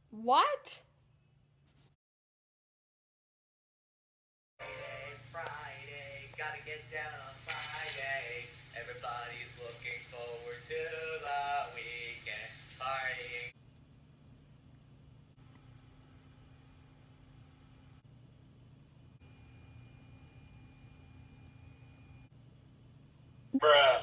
What? Friday, gotta get down on Friday. Everybody's looking forward to the weekend, partying. Bruh.